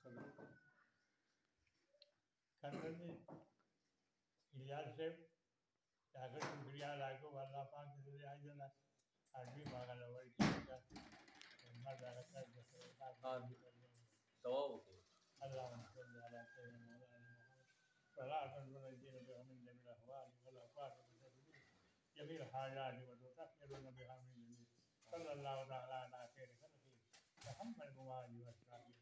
करने इलियास से जाकर शुक्रिया अदा को अल्लाह पाक के लिए आज ना आदमी मांगा ना वही ठीक है ना जाकर कर दवा होती है अल्लाह उनको ज़्यादा तेरे मौला फला तंजुल जीन पे हम जमील हवा वला पाक जमील हाजा वदोता के लो नबी हम जमील सल्लल्लाहु तआला अलैहि वसल्लम मोहम्मद मुआजी वसल्लम